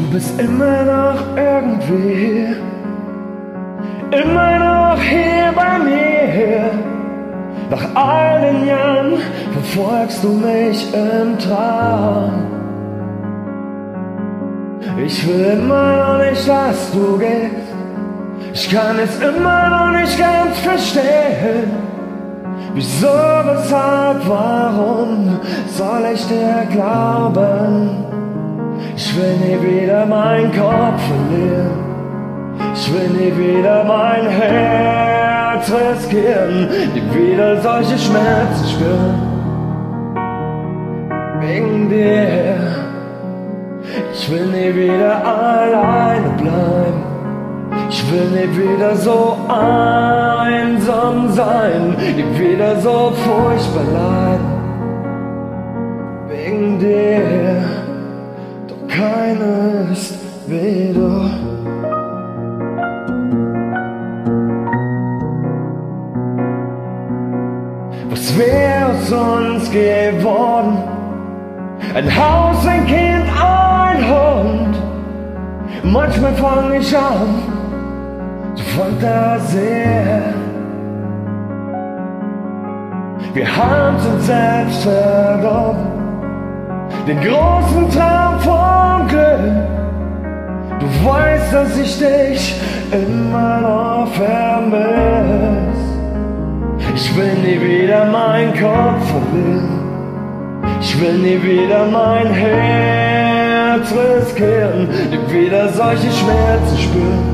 bist immer noch irgendwie, immer noch hier bei mir. Nach all den Jahren verfolgst du mich im Traum. Ich will immer noch nicht, dass du gehst. Ich kann es immer noch nicht ganz verstehen. Wieso, weshalb, warum soll ich dir glauben? Ich will nie wieder meinen Kopf verlieren. Ich will nie wieder mein Herz riskieren, nie wieder solche Schmerzen spüren. Wegen dir. Ich will nie wieder alleine bleiben. Ich will nie wieder so einsam sein, nie wieder so furchtbar leiden. Wegen dir, doch keiner ist wie du. Was wär aus uns geworden? Ein Haus, ein Kind, ein Hund. Manchmal fang ich an zu fantasieren. Wir haben's uns selbst verdorben, den großen Traum vom Glück. Du weißt, dass ich dich immer noch vermiss. Ich will nie wieder meinen Kopf verlieren. Ich will nie wieder mein Herz riskieren, nie wieder solche Schmerzen spüren.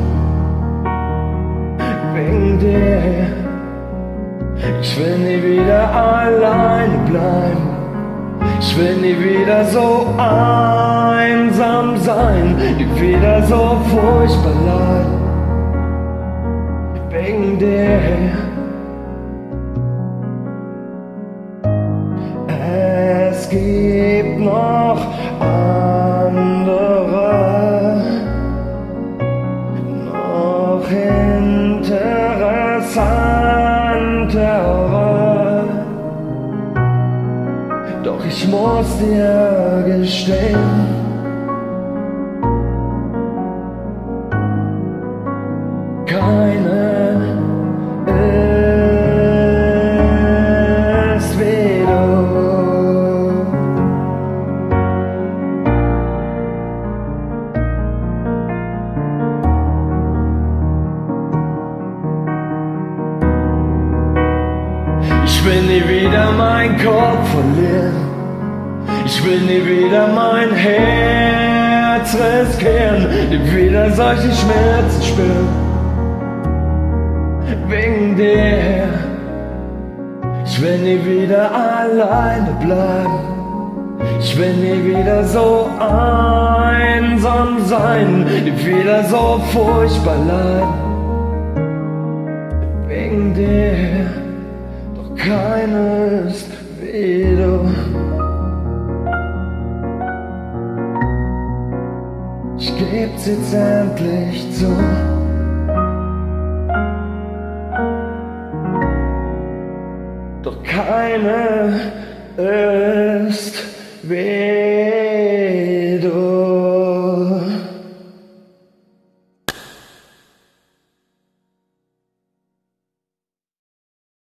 Wegen dir. Ich will nie wieder alleine bleiben. Ich will nie wieder so einsam sein, nie wieder so furchtbar leiden. Wegen dir. Es gibt noch andere, noch interessantere. Doch ich muss dir gestehen, keine ist wie du. Ich will nie wieder meinen Kopf verlieren. Ich will nie wieder mein Herz riskieren, nie wieder solche Schmerzen spüren. Wegen dir. Ich will nie wieder alleine bleiben. Ich will nie wieder so einsam sein, nie wieder so furchtbar leiden. Wegen dir. Doch keiner ist wie du. Ich geb's jetzt endlich zu. Doch keine ist wie